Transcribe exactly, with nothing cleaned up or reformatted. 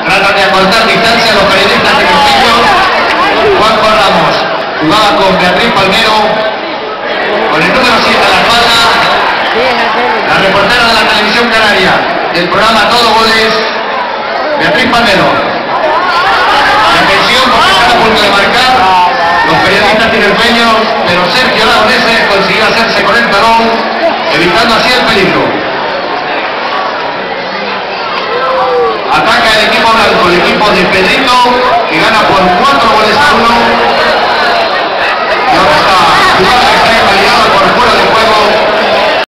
Tratan de acortar distancia los periodistas de Castillo. Juanjo Ramos jugaba con Beatriz Palmero, con el número siete a la espalda, la reportera de la televisión canaria del programa Todo Goles, Beatriz Palmero. Y atención porque está a punto de marcar, los periodistas tienen peños, pero Sergio Aragonese consiguió hacerse con el balón, evitando así el peligro. Ataca el equipo blanco, el equipo de Pedrito, que gana por cuatro goles a uno. Y ahora está jugando que está invalidado por fuera de juego.